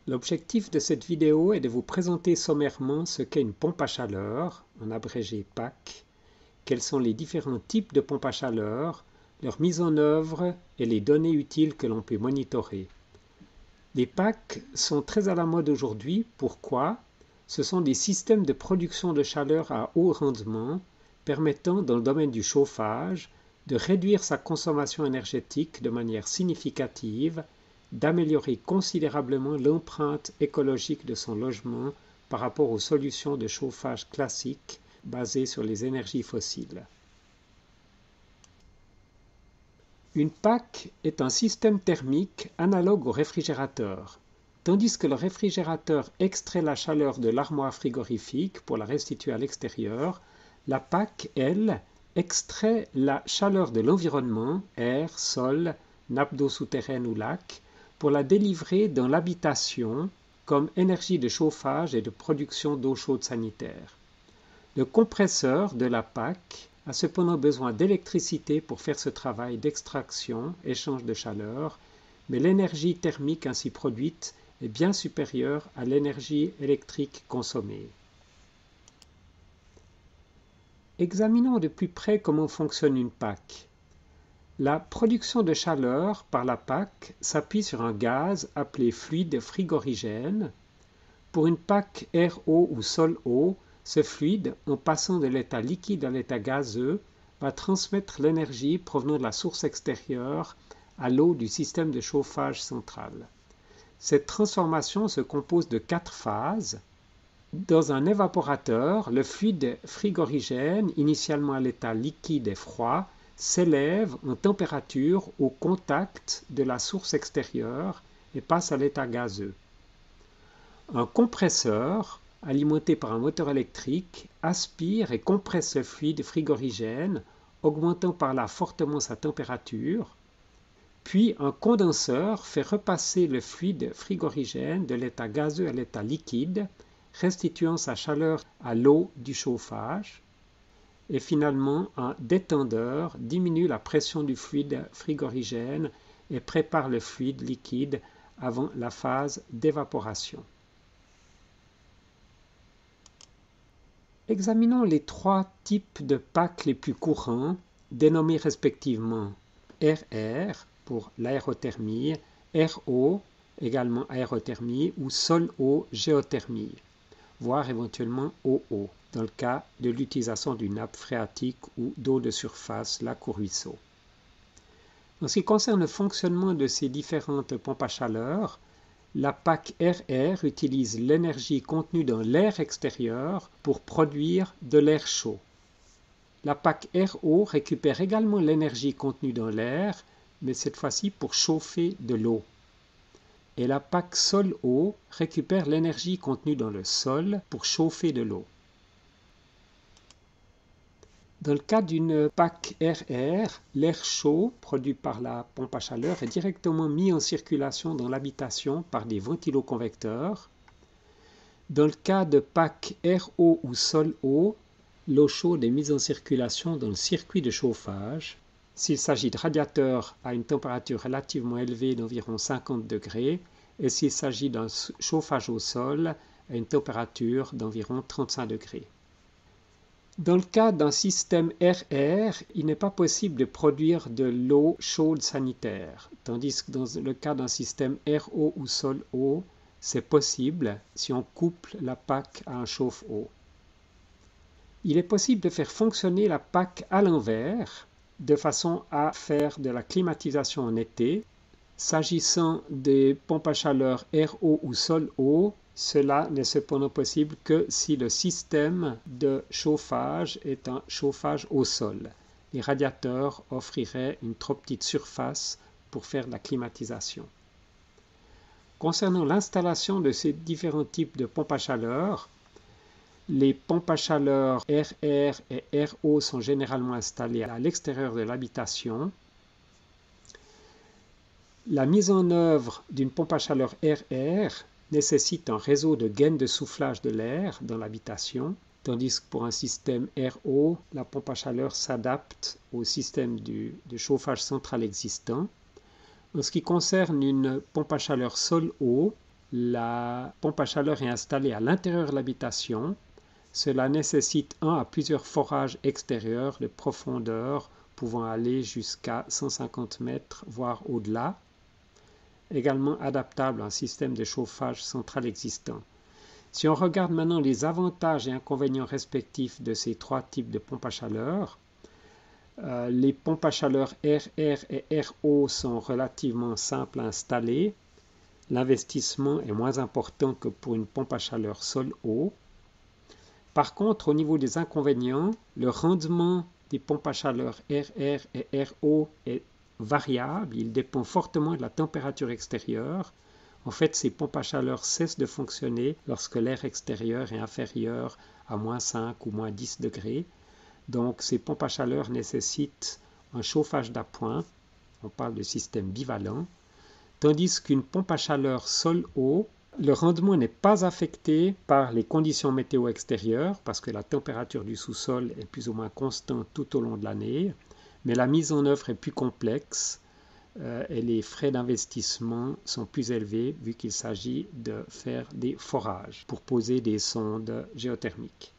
L'objectif de cette vidéo est de vous présenter sommairement ce qu'est une pompe à chaleur, en abrégé PAC, quels sont les différents types de pompes à chaleur, leur mise en œuvre et les données utiles que l'on peut monitorer. Les PAC sont très à la mode aujourd'hui. Pourquoi? Ce sont des systèmes de production de chaleur à haut rendement permettant, dans le domaine du chauffage, de réduire sa consommation énergétique de manière significative, d'améliorer considérablement l'empreinte écologique de son logement par rapport aux solutions de chauffage classiques basées sur les énergies fossiles. Une PAC est un système thermique analogue au réfrigérateur. Tandis que le réfrigérateur extrait la chaleur de l'armoire frigorifique pour la restituer à l'extérieur, la PAC, elle, extrait la chaleur de l'environnement, air, sol, nappe d'eau souterraine ou lac, pour la délivrer dans l'habitation comme énergie de chauffage et de production d'eau chaude sanitaire. Le compresseur de la PAC a cependant besoin d'électricité pour faire ce travail d'extraction, échange de chaleur, mais l'énergie thermique ainsi produite est bien supérieure à l'énergie électrique consommée. Examinons de plus près comment fonctionne une PAC. La production de chaleur par la PAC s'appuie sur un gaz appelé fluide frigorigène. Pour une PAC air-eau ou sol-eau, ce fluide, en passant de l'état liquide à l'état gazeux, va transmettre l'énergie provenant de la source extérieure à l'eau du système de chauffage central. Cette transformation se compose de 4 phases. Dans un évaporateur, le fluide frigorigène, initialement à l'état liquide et froid, s'élève en température au contact de la source extérieure et passe à l'état gazeux. Un compresseur, alimenté par un moteur électrique, aspire et compresse le fluide frigorigène, augmentant par là fortement sa température. Puis un condenseur fait repasser le fluide frigorigène de l'état gazeux à l'état liquide, restituant sa chaleur à l'eau du chauffage. Et finalement, un détendeur diminue la pression du fluide frigorigène et prépare le fluide liquide avant la phase d'évaporation. Examinons les 3 types de PAC les plus courants, dénommés respectivement RR pour l'aérothermie, RO également aérothermie ou sol-eau géothermie, voire éventuellement OO dans le cas de l'utilisation d'une nappe phréatique ou d'eau de surface, lac ou ruisseau. En ce qui concerne le fonctionnement de ces différentes pompes à chaleur, la PAC RR utilise l'énergie contenue dans l'air extérieur pour produire de l'air chaud. La PAC RO récupère également l'énergie contenue dans l'air, mais cette fois-ci pour chauffer de l'eau. Et la PAC sol-eau récupère l'énergie contenue dans le sol pour chauffer de l'eau. Dans le cas d'une PAC RR, l'air chaud produit par la pompe à chaleur est directement mis en circulation dans l'habitation par des ventiloconvecteurs. Dans le cas de PAC RO ou sol-eau, l'eau chaude est mise en circulation dans le circuit de chauffage. S'il s'agit de radiateurs à une température relativement élevée d'environ 50 degrés et s'il s'agit d'un chauffage au sol à une température d'environ 35 degrés. Dans le cas d'un système RR, il n'est pas possible de produire de l'eau chaude sanitaire, tandis que dans le cas d'un système RO ou sol-eau, c'est possible si on couple la PAC à un chauffe-eau. Il est possible de faire fonctionner la PAC à l'envers, de façon à faire de la climatisation en été. S'agissant des pompes à chaleur RO ou sol-eau, cela n'est cependant possible que si le système de chauffage est un chauffage au sol. Les radiateurs offriraient une trop petite surface pour faire de la climatisation. Concernant l'installation de ces différents types de pompes à chaleur, les pompes à chaleur RR et RO sont généralement installées à l'extérieur de l'habitation. La mise en œuvre d'une pompe à chaleur RR nécessite un réseau de gaines de soufflage de l'air dans l'habitation, tandis que pour un système RO, la pompe à chaleur s'adapte au système de chauffage central existant. En ce qui concerne une pompe à chaleur sol-eau, la pompe à chaleur est installée à l'intérieur de l'habitation, cela nécessite un à plusieurs forages extérieurs de profondeur pouvant aller jusqu'à 150 mètres, voire au-delà, également adaptable à un système de chauffage central existant. Si on regarde maintenant les avantages et inconvénients respectifs de ces trois types de pompes à chaleur, les pompes à chaleur RR et RO sont relativement simples à installer. L'investissement est moins important que pour une pompe à chaleur sol-eau. Par contre, au niveau des inconvénients, le rendement des pompes à chaleur RR et RO est variable. Il dépend fortement de la température extérieure. En fait, ces pompes à chaleur cessent de fonctionner lorsque l'air extérieur est inférieur à moins 5 ou moins 10 degrés. Donc, ces pompes à chaleur nécessitent un chauffage d'appoint. On parle de système bivalent. Tandis qu'une pompe à chaleur sol-eau, le rendement n'est pas affecté par les conditions météo extérieures parce que la température du sous-sol est plus ou moins constante tout au long de l'année, mais la mise en œuvre est plus complexe et les frais d'investissement sont plus élevés vu qu'il s'agit de faire des forages pour poser des sondes géothermiques.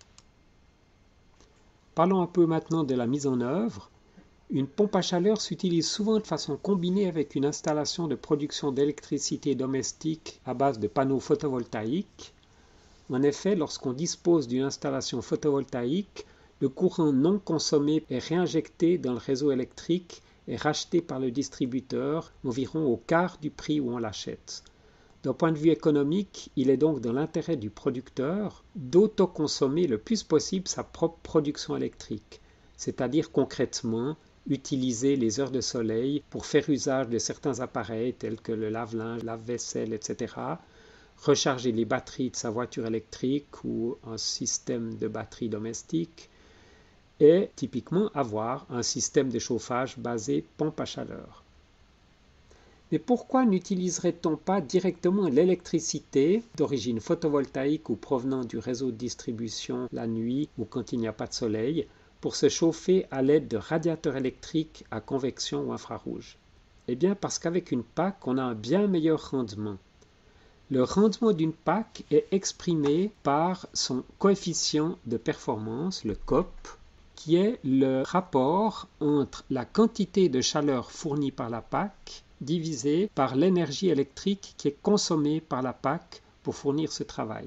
Parlons un peu maintenant de la mise en œuvre. Une pompe à chaleur s'utilise souvent de façon combinée avec une installation de production d'électricité domestique à base de panneaux photovoltaïques. En effet, lorsqu'on dispose d'une installation photovoltaïque, le courant non consommé est réinjecté dans le réseau électrique et racheté par le distributeur environ au quart du prix où on l'achète. D'un point de vue économique, il est donc dans l'intérêt du producteur d'autoconsommer le plus possible sa propre production électrique, c'est-à-dire concrètement utiliser les heures de soleil pour faire usage de certains appareils tels que le lave-linge, lave-vaisselle, etc., recharger les batteries de sa voiture électrique ou un système de batterie domestique et typiquement avoir un système de chauffage basé pompe à chaleur. Mais pourquoi n'utiliserait-on pas directement l'électricité d'origine photovoltaïque ou provenant du réseau de distribution la nuit ou quand il n'y a pas de soleil pour se chauffer à l'aide de radiateurs électriques à convection ou infrarouge? Eh bien parce qu'avec une PAC, on a un bien meilleur rendement. Le rendement d'une PAC est exprimé par son coefficient de performance, le COP, qui est le rapport entre la quantité de chaleur fournie par la PAC divisé par l'énergie électrique qui est consommée par la PAC pour fournir ce travail.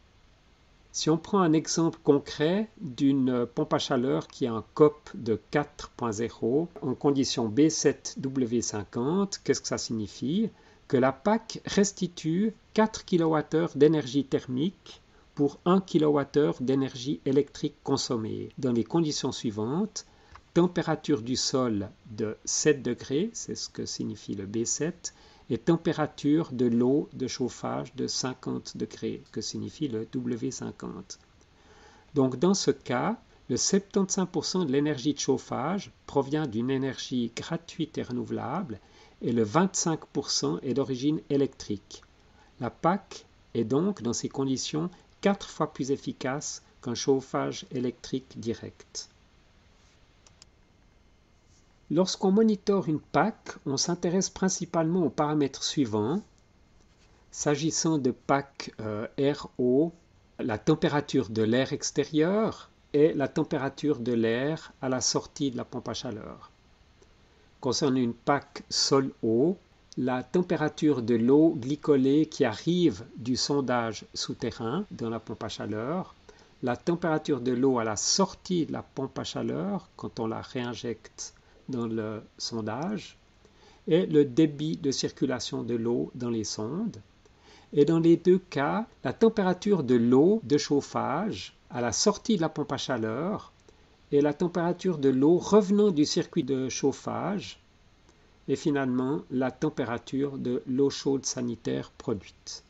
Si on prend un exemple concret d'une pompe à chaleur qui a un COP de 4.0 en condition B7W50, qu'est-ce que ça signifie? Que la PAC restitue 4 kWh d'énergie thermique pour 1 kWh d'énergie électrique consommée dans les conditions suivantes. Température du sol de 7 degrés, c'est ce que signifie le B7, et température de l'eau de chauffage de 50 degrés, ce que signifie le W50. Donc dans ce cas, le 75% de l'énergie de chauffage provient d'une énergie gratuite et renouvelable et le 25% est d'origine électrique. La PAC est donc dans ces conditions 4 fois plus efficace qu'un chauffage électrique direct. Lorsqu'on monitore une PAC, on s'intéresse principalement aux paramètres suivants. S'agissant de PAC RO, la température de l'air extérieur et la température de l'air à la sortie de la pompe à chaleur. Concernant une PAC sol-eau, la température de l'eau glycolée qui arrive du sondage souterrain dans la pompe à chaleur, la température de l'eau à la sortie de la pompe à chaleur quand on la réinjecte dans le sondage et le débit de circulation de l'eau dans les sondes. Et dans les deux cas, la température de l'eau de chauffage à la sortie de la pompe à chaleur et la température de l'eau revenant du circuit de chauffage et finalement la température de l'eau chaude sanitaire produite.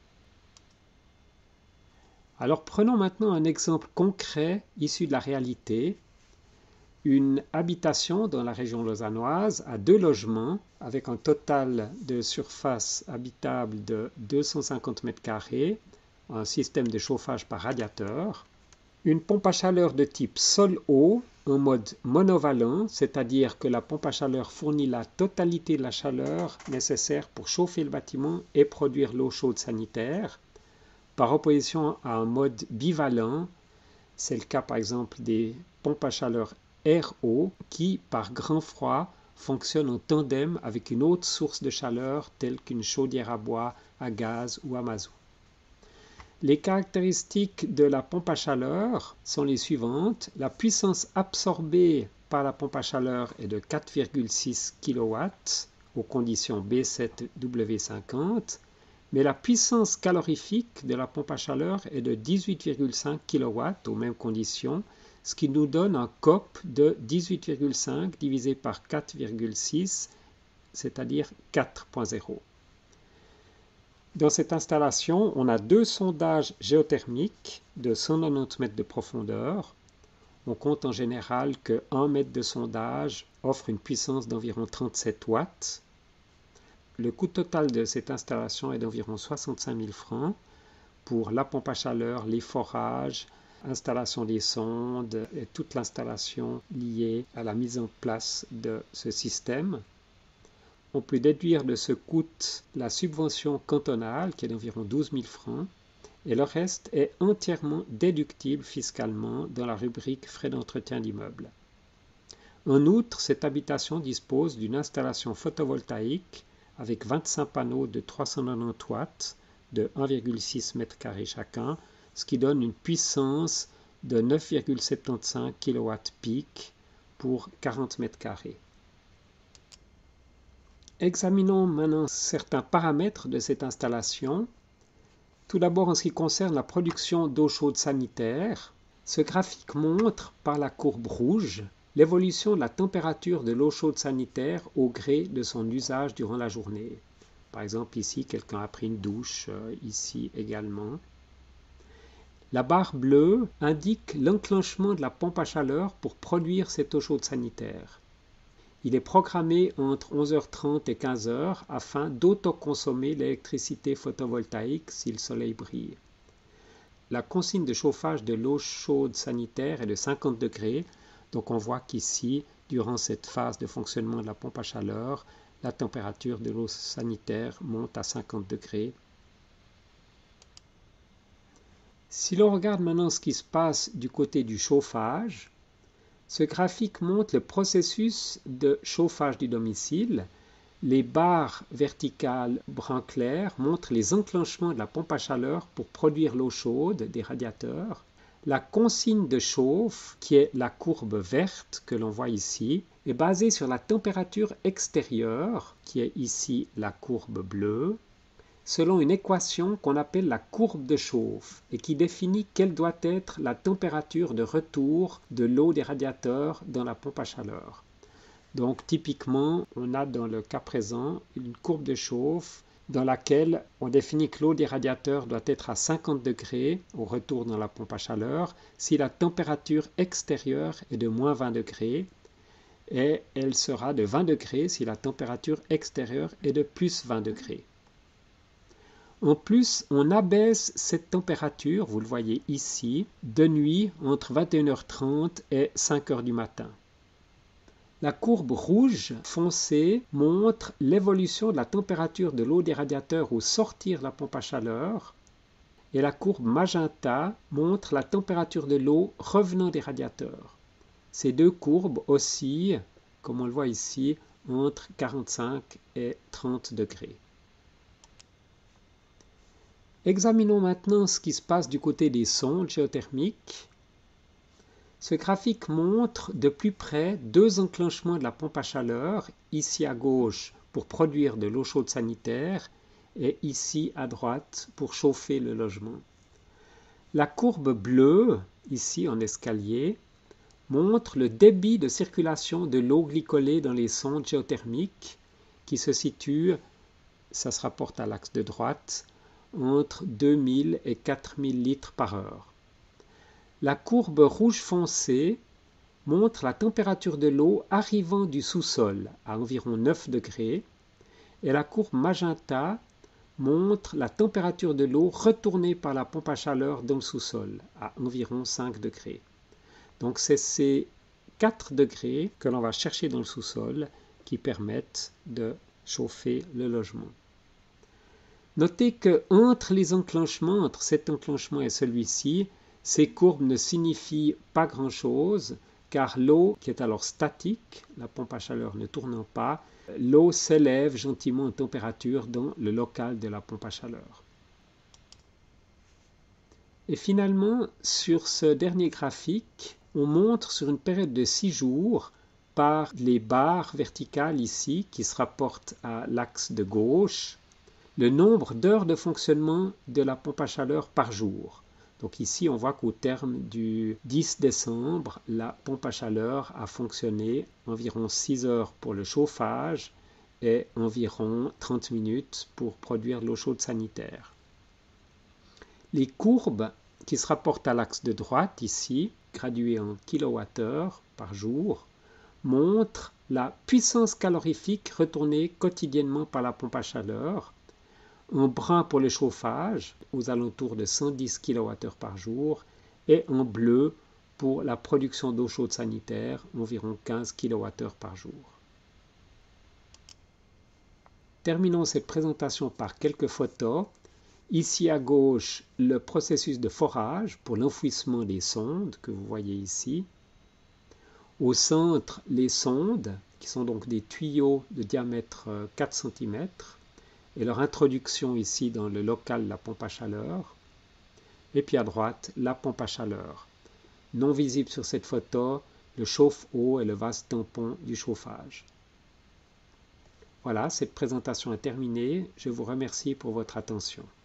Alors prenons maintenant un exemple concret issu de la réalité. Une habitation dans la région lausannoise a 2 logements avec un total de surface habitable de 250 m², un système de chauffage par radiateur. Une pompe à chaleur de type sol-eau en mode monovalent, c'est-à-dire que la pompe à chaleur fournit la totalité de la chaleur nécessaire pour chauffer le bâtiment et produire l'eau chaude sanitaire, par opposition à un mode bivalent, c'est le cas par exemple des pompes à chaleur RO qui, par grand froid, fonctionnent en tandem avec une autre source de chaleur telle qu'une chaudière à bois, à gaz ou à mazout. Les caractéristiques de la pompe à chaleur sont les suivantes. La puissance absorbée par la pompe à chaleur est de 4,6 kW aux conditions B7W50, mais la puissance calorifique de la pompe à chaleur est de 18,5 kW aux mêmes conditions, ce qui nous donne un COP de 18,5 divisé par 4,6, c'est-à-dire 4,0. Dans cette installation, on a 2 sondages géothermiques de 190 mètres de profondeur. On compte en général que 1 mètre de sondage offre une puissance d'environ 37 watts. Le coût total de cette installation est d'environ 65 000 francs pour la pompe à chaleur, les forages, installation des sondes et toute l'installation liée à la mise en place de ce système. On peut déduire de ce coût la subvention cantonale qui est d'environ 12 000 francs et le reste est entièrement déductible fiscalement dans la rubrique frais d'entretien d'immeuble. En outre, cette habitation dispose d'une installation photovoltaïque avec 25 panneaux de 390 watts de 1,6 m² chacun, ce qui donne une puissance de 9,75 kW peak pour 40 m². Examinons maintenant certains paramètres de cette installation. Tout d'abord, en ce qui concerne la production d'eau chaude sanitaire, ce graphique montre, par la courbe rouge, l'évolution de la température de l'eau chaude sanitaire au gré de son usage durant la journée. Par exemple, ici, quelqu'un a pris une douche, ici également. La barre bleue indique l'enclenchement de la pompe à chaleur pour produire cette eau chaude sanitaire. Il est programmé entre 11h30 et 15h afin d'autoconsommer l'électricité photovoltaïque si le soleil brille. La consigne de chauffage de l'eau chaude sanitaire est de 50 degrés, donc on voit qu'ici, durant cette phase de fonctionnement de la pompe à chaleur, la température de l'eau sanitaire monte à 50 degrés. Si l'on regarde maintenant ce qui se passe du côté du chauffage, ce graphique montre le processus de chauffage du domicile. Les barres verticales brun clair montrent les enclenchements de la pompe à chaleur pour produire l'eau chaude des radiateurs. La consigne de chauffe, qui est la courbe verte que l'on voit ici, est basée sur la température extérieure, qui est ici la courbe bleue, selon une équation qu'on appelle la courbe de chauffe et qui définit quelle doit être la température de retour de l'eau des radiateurs dans la pompe à chaleur. Donc typiquement, on a dans le cas présent une courbe de chauffe dans laquelle on définit que l'eau des radiateurs doit être à 50 degrés au retour dans la pompe à chaleur si la température extérieure est de moins 20 degrés et elle sera de 20 degrés si la température extérieure est de plus 20 degrés. En plus, on abaisse cette température, vous le voyez ici, de nuit entre 21h30 et 5h du matin. La courbe rouge foncée montre l'évolution de la température de l'eau des radiateurs au sortir de la pompe à chaleur et la courbe magenta montre la température de l'eau revenant des radiateurs. Ces deux courbes oscillent, comme on le voit ici, entre 45 et 30 degrés. Examinons maintenant ce qui se passe du côté des sondes géothermiques. Ce graphique montre de plus près 2 enclenchements de la pompe à chaleur, ici à gauche pour produire de l'eau chaude sanitaire et ici à droite pour chauffer le logement. La courbe bleue, ici en escalier, montre le débit de circulation de l'eau glycolée dans les sondes géothermiques qui se situe, ça se rapporte à l'axe de droite, entre 2000 et 4000 litres par heure. La courbe rouge foncé montre la température de l'eau arrivant du sous-sol à environ 9 degrés et la courbe magenta montre la température de l'eau retournée par la pompe à chaleur dans le sous-sol, à environ 5 degrés. Donc c'est ces 4 degrés que l'on va chercher dans le sous-sol qui permettent de chauffer le logement. Notez que entre les enclenchements, entre cet enclenchement et celui-ci, ces courbes ne signifient pas grand-chose, car l'eau, qui est alors statique, la pompe à chaleur ne tournant pas, l'eau s'élève gentiment en température dans le local de la pompe à chaleur. Et finalement, sur ce dernier graphique, on montre sur une période de 6 jours, par les barres verticales ici, qui se rapportent à l'axe de gauche, le nombre d'heures de fonctionnement de la pompe à chaleur par jour. Donc ici, on voit qu'au terme du 10 décembre, la pompe à chaleur a fonctionné environ 6 heures pour le chauffage et environ 30 minutes pour produire de l'eau chaude sanitaire. Les courbes qui se rapportent à l'axe de droite, ici, graduées en kWh par jour, montrent la puissance calorifique retournée quotidiennement par la pompe à chaleur, en brun pour le chauffage, aux alentours de 110 kWh par jour, et en bleu pour la production d'eau chaude sanitaire, environ 15 kWh par jour. Terminons cette présentation par quelques photos. Ici à gauche, le processus de forage pour l'enfouissement des sondes que vous voyez ici. Au centre, les sondes, qui sont donc des tuyaux de diamètre 4 cm, et leur introduction ici dans le local de la pompe à chaleur. Et puis à droite, la pompe à chaleur. Non visible sur cette photo, le chauffe-eau et le vase tampon du chauffage. Voilà, cette présentation est terminée. Je vous remercie pour votre attention.